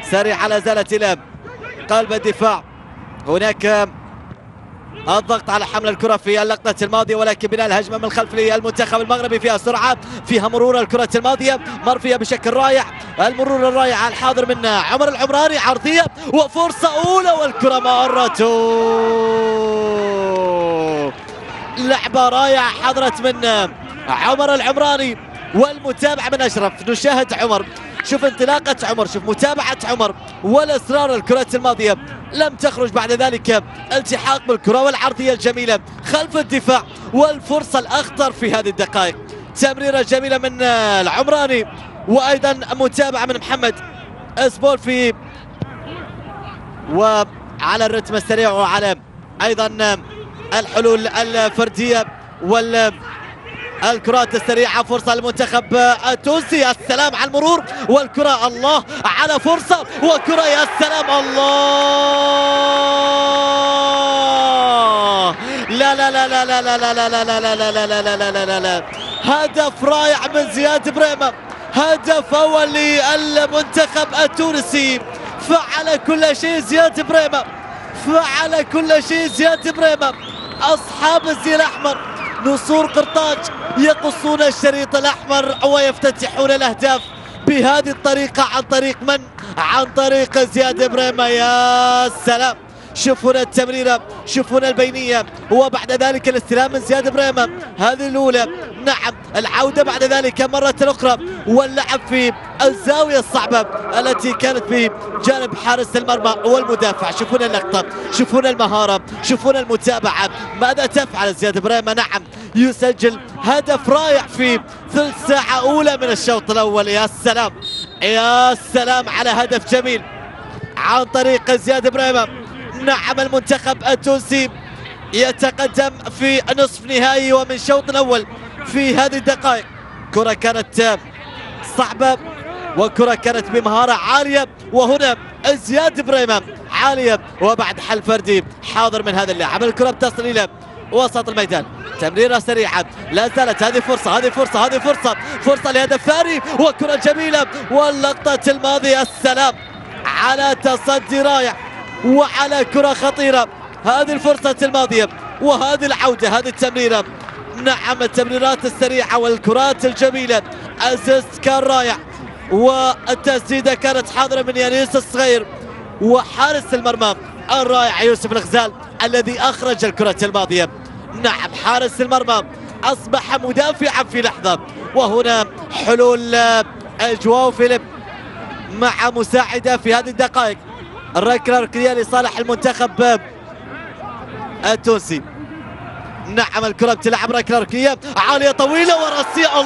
سريعة لا زالت إلى قلب الدفاع. هناك الضغط على حمل الكرة في اللقطة الماضية، ولكن بناء الهجمة من الخلف للمنتخب المغربي فيها سرعة، فيها مرور الكرة الماضية مرفية بشكل رائع. المرور الرائع الحاضر من عمر العمراني، عرضية وفرصة أولى والكرة مرت. لعبة رائعة حضرت من عمر العمراني والمتابعة من أشرف. نشاهد عمر، شوف انطلاقة عمر، شوف متابعة عمر والإصرار. الكرة الماضية لم تخرج بعد ذلك، التحاق بالكرة والعرضية الجميلة خلف الدفاع والفرصة الأخطر في هذه الدقائق. تمريرة جميلة من العمراني وأيضا متابعة من محمد اسبولفي، وعلى الرتم السريع وعلى أيضا الحلول الفردية والكرات السريعة. فرصة للمنتخب التونسي، السلام على المرور والكرة، الله على فرصة وكرة، يا سلام، الله، لا لا لا لا لا لا لا لا لا لا لا لا لا لا لا لا لا. هدف رائع من زياد بريمة، هدف أول للمنتخب التونسي. فعل كل شيء زياد بريمة، فعل كل شيء زياد بريمة. أصحاب الزي الأحمر نصور قرطاج يقصون الشريط الأحمر ويفتتحون الأهداف بهذه الطريقة. عن طريق من؟ عن طريق زياد بريمة. يا سلام، شوفونا التمريرة، شوفونا البينية، وبعد ذلك الاستلام من زياد بريمة. هذه الأولى، نعم، العودة بعد ذلك مرة أخرى واللعب في الزاوية الصعبة التي كانت في جانب حارس المرمى والمدافع. شوفونا اللقطة، شوفونا المهارة، شوفونا المتابعة. ماذا تفعل زياد بريمة؟ نعم، يسجل هدف رائع في ثلث ساعة أولى من الشوط الأول. يا سلام، يا سلام على هدف جميل عن طريق زياد بريمة. نعم، المنتخب التونسي يتقدم في نصف نهائي ومن شوط أول في هذه الدقائق. كرة كانت صعبة وكرة كانت بمهارة عالية، وهنا زياد بريمة عالية وبعد حل فردي حاضر من هذا اللاعب. الكرة بتصل إلى وسط الميدان، تمريرة سريعة، لا زالت هذه فرصة، هذه فرصة، هذه فرصة، فرصة لهدف ثاني وكرة جميلة. واللقطة الماضية، السلام على تصدي رائع وعلى كرة خطيرة. هذه الفرصة الماضية وهذه العودة، هذه التمريرة، نعم، التمريرات السريعة والكرات الجميلة. أسيست كان رائع والتسديدة كانت حاضرة من يانيس الصغير، وحارس المرمى الرائع يوسف الغزال الذي أخرج الكرة الماضية. نعم، حارس المرمى أصبح مدافعا في لحظة. وهنا حلول جواو فيليب مع مساعدة في هذه الدقائق. الركلة الركنية لصالح المنتخب التونسي. نعم، الكرة بتلعب ركلة ركنية عالية طويلة وراسية،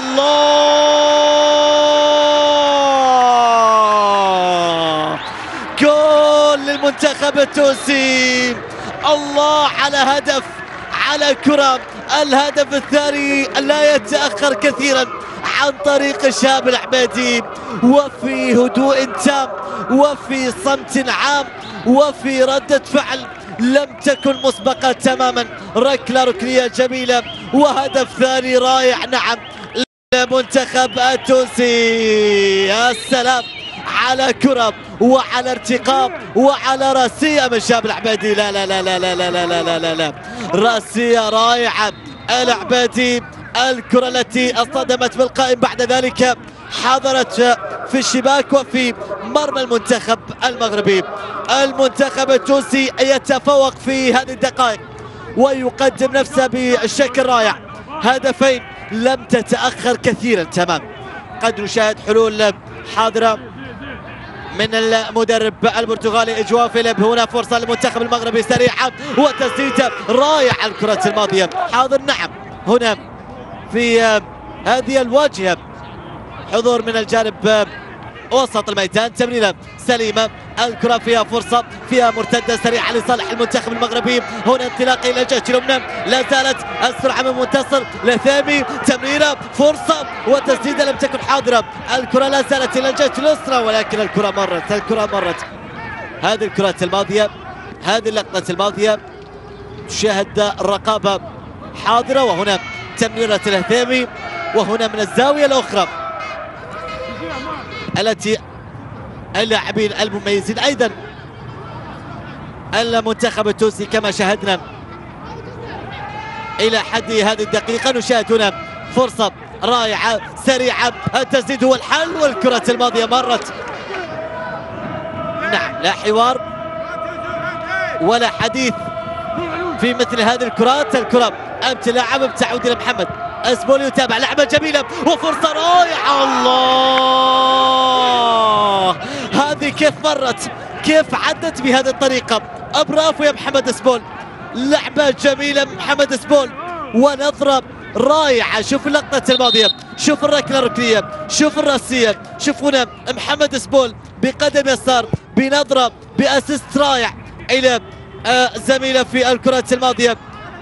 الله، جول للمنتخب التونسي. الله على هدف، على كرة. الهدف الثاني لا يتأخر كثيرا عن طريق شاب العبيدي، وفي هدوء تام وفي صمت عام وفي ردة فعل لم تكن مسبقة تماما. ركلة ركنية جميلة وهدف ثاني رائع، نعم، للمنتخب التونسي. يا سلام على كرة وعلى ارتقاء وعلى راسية من شاب العبيدي، لا لا لا لا لا لا لا لا لا لا، راسية رائعة العبيدي. الكرة التي اصطدمت بالقائم بعد ذلك حضرت في الشباك وفي مرمى المنتخب المغربي. المنتخب التونسي يتفوق في هذه الدقائق ويقدم نفسه بشكل رائع. هدفين لم تتأخر كثيرا تمام. قد نشاهد حلول حاضرة من المدرب البرتغالي جواو فيليب. هنا فرصة للمنتخب المغربي سريعة وتسديدة رائعة. الكرة الماضية حاضر، نعم، هنا في هذه الواجهة حضور من الجانب وسط الميدان. تمريرة سليمة، الكرة فيها فرصة، فيها مرتدة سريعة لصالح المنتخب المغربي. هنا انطلاق إلى الجهة اليمنى، لا زالت السرعة من منتصر لثامي. تمريرة، فرصة وتسديدة لم تكن حاضرة. الكرة لا زالت إلى الجهة اليسرى ولكن الكرة مرت، الكرة مرت. هذه الكرة الماضية، هذه اللقطة الماضية شاهد الرقابة حاضرة. وهنا تمريرة الهثامي، وهنا من الزاوية الأخرى التي اللاعبين المميزين. أيضا المنتخب التونسي كما شاهدنا إلى حد هذه الدقيقة نشاهد هنا فرصة رائعة سريعة، التسديد هو الحل والكرة الماضية مرت. نعم، لا حوار ولا حديث في مثل هذه الكرات. الكرة امتلاعب بتعود إلى محمد أسبول، يتابع لعبة جميلة وفرصة رائعة. الله، هذه كيف مرت، كيف عدت بهذه الطريقة. برافو يا محمد أسبول، لعبة جميلة محمد أسبول ونظرة رائعة. شوف اللقطة الماضية، شوف الركلة الركنية، شوف الراسية، شوف هنا محمد أسبول بقدم يسار بنظرة بأسيست رائع إلى زميله في الكرة الماضية.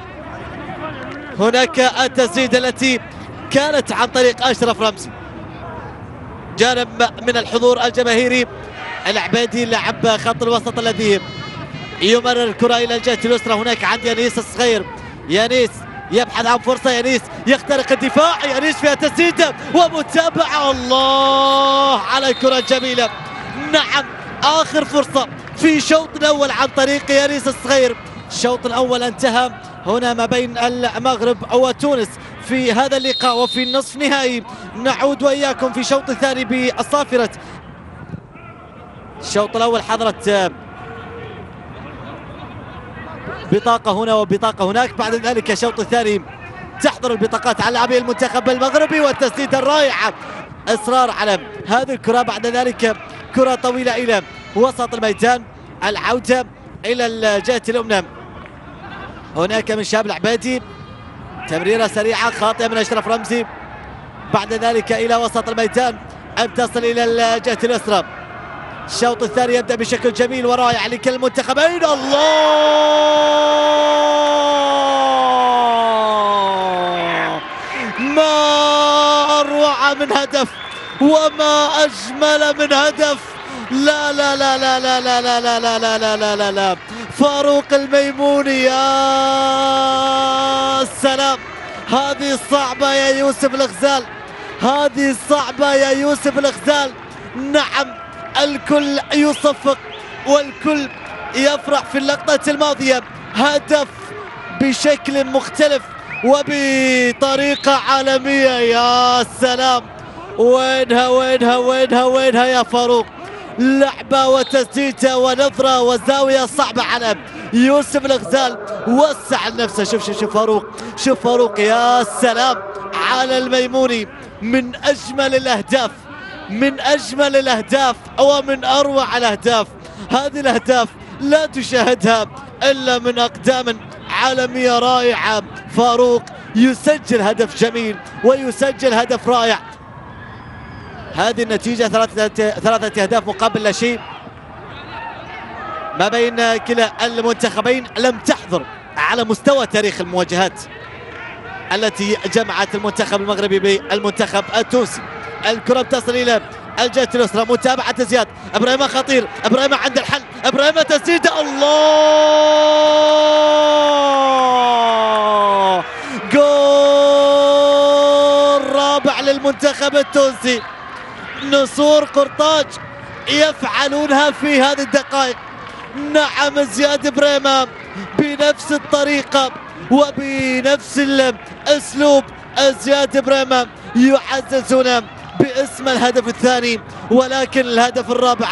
هناك التسديدة التي كانت عن طريق أشرف رمزي، جانب من الحضور الجماهيري. العبيدي لاعب خط الوسط الذي يمرر الكرة إلى الجهة اليسرى. هناك عند يانيس الصغير، يانيس يبحث عن فرصة، يانيس يخترق الدفاع، يانيس فيها تسديدة ومتابعة. الله على الكرة الجميلة. نعم، آخر فرصة في شوط الأول عن طريق يانيس الصغير. الشوط الأول انتهى هنا ما بين المغرب وتونس في هذا اللقاء وفي النصف نهائي. نعود وإياكم في شوط ثاني بالصافرة. الشوط الأول حضرت بطاقة هنا وبطاقة هناك، بعد ذلك الشوط الثاني تحضر البطاقات على لاعبي المنتخب المغربي. والتسديدة الرائعة، إصرار على هذه الكرة، بعد ذلك كرة طويلة إلى وسط الميدان، العودة إلى الجهة اليمنى هناك من شاب العبيدي، تمريرة سريعة خاطئة من أشرف رمزي، بعد ذلك إلى وسط الميدان تصل إلى الجهة اليسرى. الشوط الثاني يبدأ بشكل جميل ورائع لكلا المنتخبين. الله، ما أروع من هدف وما أجمل من هدف. لا لا لا لا لا لا لا لا لا لا لا لا لا لا فاروق الميموني، يا سلام. هذه صعبة يا يوسف الغزال، هذه صعبة يا يوسف الغزال. نعم، الكل يصفق والكل يفرح في اللقطة الماضية. هدف بشكل مختلف وبطريقة عالمية، يا سلام. وينها وينها وينها وينها يا فاروق. لعبة وتسديدة ونظرة وزاوية صعبة على يوسف الغزال، وسع نفسه. شوف فاروق، شوف فاروق، يا سلام على الميموني. من أجمل الأهداف، من أجمل الأهداف ومن أروع الأهداف. هذه الأهداف لا تشاهدها إلا من أقدام عالمية رائعة. فاروق يسجل هدف جميل ويسجل هدف رائع. هذه النتيجة ثلاثة أهداف مقابل لا شيء ما بين كلا المنتخبين. لم تحضر على مستوى تاريخ المواجهات التي جمعت المنتخب المغربي بالمنتخب التونسي. الكرة تصل إلى الجهة اليسرى، متابعة زياد، إبراهيم خطير، إبراهيم عند الحل، إبراهيم تسديدة. الله، جول رابع للمنتخب التونسي. نسور قرطاج يفعلونها في هذه الدقائق. نعم، زياد بريمة بنفس الطريقة وبنفس الأسلوب. زياد بريمة يعززون باسم الهدف الثاني، ولكن الهدف الرابع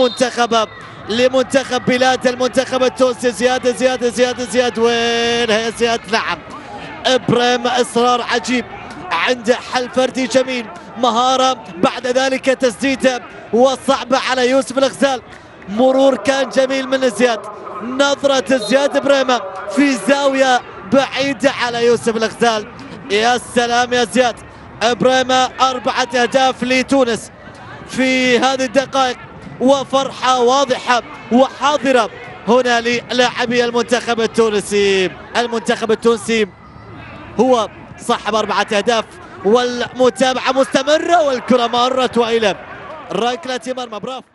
لمنتخب بلاد المنتخب التونسي. زياد وينها يا زياد؟ نعم، إبراهيم إصرار عجيب، عنده حل فردي جميل، مهارة، بعد ذلك تسديدة وصعبة على يوسف الغزال. مرور كان جميل من زياد، نظرة زياد بريمة في زاوية بعيدة على يوسف الغزال. يا سلام يا زياد. بريمة 4 أهداف لتونس في هذه الدقائق، وفرحة واضحة وحاضرة هنا للاعبي المنتخب التونسي. المنتخب التونسي هو صاحب 4 أهداف، والمتابعة مستمرة، والكرة مرت وإلى ركلة مرمى. برافو.